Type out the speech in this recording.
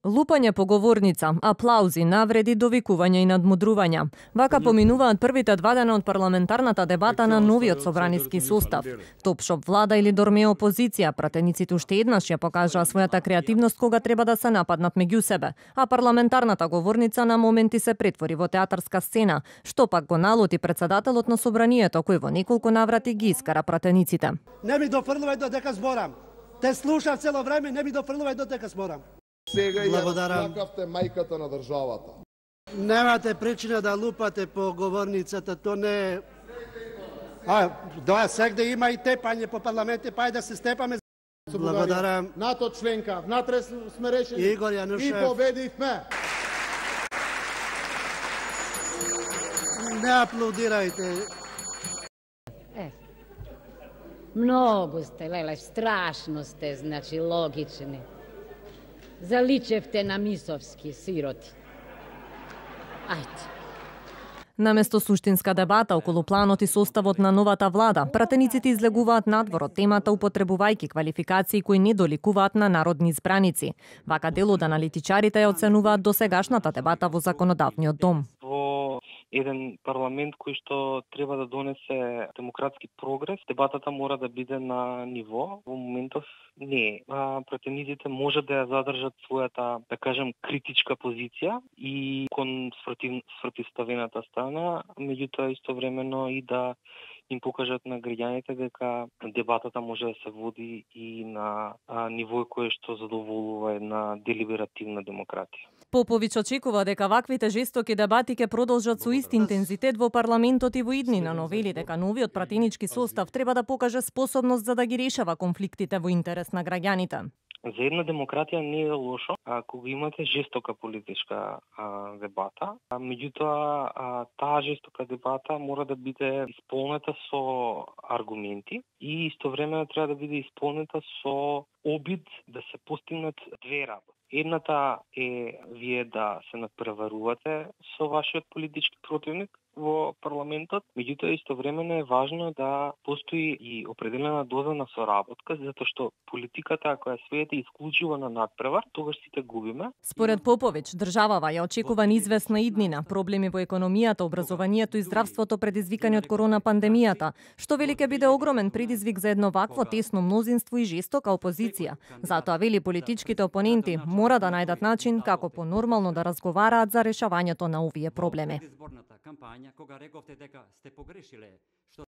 Лупање по говорница, аплаузи, навреди, довикувања и надмудрувања. Вака поминуваат првите 2 дена од парламентарната дебата на новиот собраниски состав. Топшоп влада или дорме опозиција, пратениците уште еднаш ја покажаа својата креативност кога треба да се нападнат меѓу себе, а парламентарната говорница на моменти се претвори во театарска сцена, што пак го налоти председателот на собранието, кој во неколку наврати ги искара пратениците. Не ми дофрлувај додека зборам. Те слушав цело време, не ми дофрлувај додека зборам. Сега ја плакавте мајката на државата. Немате причина да лупате по говорницата, то не е... Доја сегде има и тепање по парламенте, па да се степаме. Благодарам. НАТО членка, внатре сме решени. Игор Јанушев. И победивме. Не аплодирајте. Многу сте, леле, страшно сте, значи, логични. Заличевте на мисовски сироти. Ајде. Наместо суштинска дебата околу планот и составот на новата влада, пратениците излегуваат надвор од темата употребувајќи квалификации кои не доликуваат на народни избраници. Вака дел од аналитичарите ја оценуваат досегашната дебата во законодавниот дом. Еден парламент кој што треба да донесе демократски прогрес, дебатата мора да биде на ниво. Во моментов не е. Пратениците може да ја задржат својата, да кажем, критичка позиција и кон спротивставената страна, меѓутоа истовремено и да им покажат на граѓаните дека дебатата може да се води и на ниво кое што задоволува една делиберативна демократија. Поповиќ очекува дека ваквите жестоки дебати ќе продолжат со ист интензитет во парламентот и во иднина, но вели дека новиот пратенички состав треба да покаже способност за да ги решава конфликтите во интерес на граѓаните. За една демократија не е лошо кога имате жестока политичка дебата, меѓутоа таа жестока дебата мора да биде исполнета со аргументи и истовремено треба да биде исполнета со обид да се постигнат две работи. Едната е вие да се надпреварувате со вашиот политички противник во парламентот, меѓутоа истовремено е важно да постои и определена доза на соработка, затоа што политиката ако ја сведете исклучиво на надпревар, тогаш сите губиме. Според Поповиќ, државава ја очекува неизвестна иднина, проблеми во економијата, образованието и здравството предизвикани од корона пандемијата, што вели ќе биде огромен предизвик за едно вакво тесно мнозинство и жестока опозиција. Затоа вели политичките опоненти мора да најдат начин како понормално да разговараат за решавањето на овие проблеми.